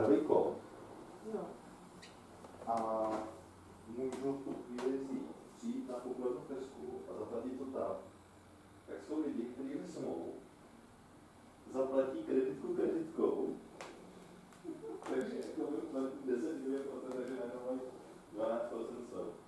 řádový kód. Jo. A můžu v tu chvíli přijít na pokladnu Tesku a zaplatit to tak jsou lidi, kteří vezmou, zaplatí kreditkou, takže jako 10 milionů, protože najednou mají 12% slev.